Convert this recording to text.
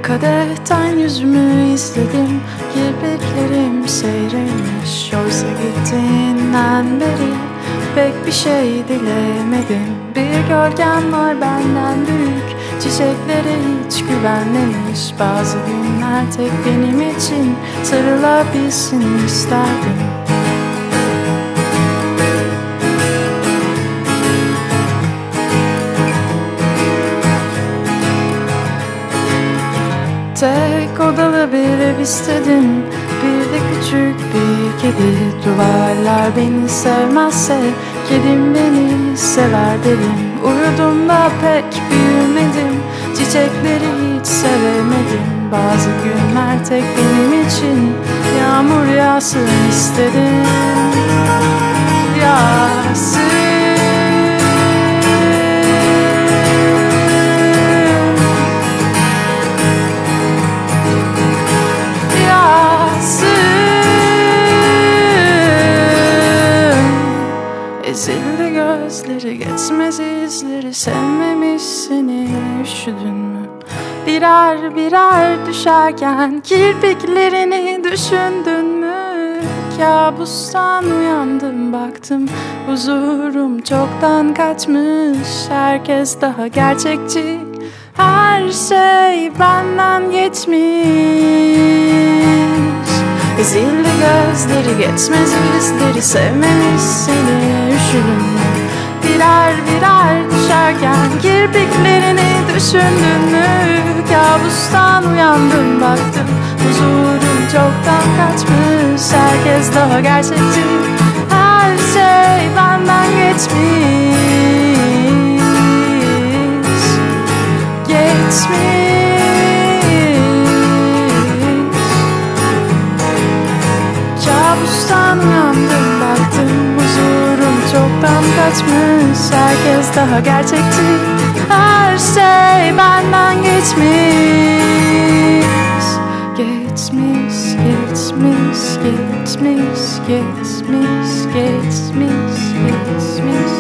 Kadehten yüzümü izledim, kirpiklerim seyrilmiş. Oysa gittiğinden beri pek bir şey dilemedim. Bir gölgem var benden büyük, çiçeklere hiç güvenmemiş. Bazı günler tek benim için sarılabilsin isterdim. Tek odalı bir ev istedim, bir de küçük bir kedi. Duvarlar beni sevmezse kedim beni sever dedim. Uyudum da pek büyümedim, çiçekleri hiç sevemedim. Bazı günler tek benim için yağmur yağsın istedim. Yağsın. Ezildi gözleri, geçmez izleri, sevmemiş seni, üşüdün mü? Birer birer düşerken kirpiklerini düşündün mü? Kabustan uyandım, baktım huzurum çoktan kaçmış. Herkes daha gerçekçi, her şey benden geçmiş. Ezildi gözleri, geçmez izleri, sevmemiş seni, üşüdün mü? Birer birer düşerken kirpiklerini düşündün mü? Kabustan uyandım, baktım huzurum çoktan kaçmış. Herkes daha gerçekçi, her şey benden geçmiş. Geçmiş. Kabustan uyandım, baktım huzurum çoktan kaçmış. Herkes daha gerçekçi, her şey benden geçmiş. Geçmiş, geçmiş, geçmiş, geçmiş, geçmiş, geçmiş.